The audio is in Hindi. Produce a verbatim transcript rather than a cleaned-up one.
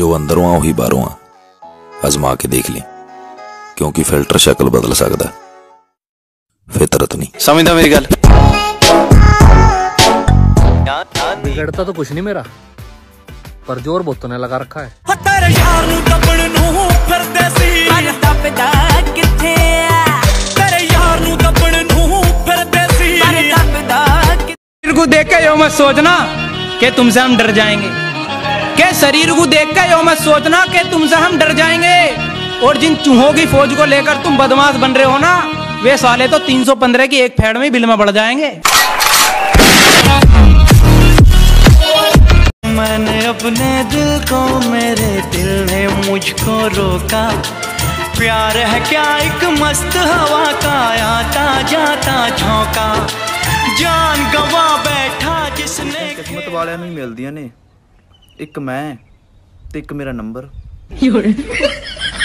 जो अंदरों आ वही बाहरों आ। आजमा के देख ली, क्योंकि फिल्टर शक्ल बदल सकता, फितरत नहीं। समझदा मेरी गल? बिगड़ता तो कुछ नहीं मेरा, पर जोर बहुत ने लगा रखा है। को देख के यो मत सोचना कि तुमसे हम डर जाएंगे, के शरीर को देख के यो मत सोचना कि तुमसे हम डर जाएंगे। और जिन चूहों की फौज को लेकर तुम बदमाश बन रहे हो ना, वे साले तो तीन सौ पंद्रह की एक फेड़ में बिल में बढ़ जाएंगे। मैंने अपने दिल को, मेरे दिल ने मुझको रोका। प्यार है क्या एक मस्त हवा का, आता जाता झोंका। जान गवा बैठा जिसने। किस्मत वाले नहीं मिलदियां ने, एक मैं ते एक मेरा नंबर।